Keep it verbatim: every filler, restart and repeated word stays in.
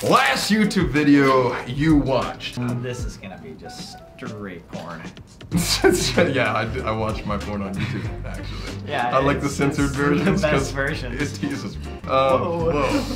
Last YouTube video you watched. Uh, this is gonna be just straight porn. Yeah, I, I watch my porn on YouTube, actually. Yeah, I like the censored versions. The best version. It teases me. Um, whoa. whoa.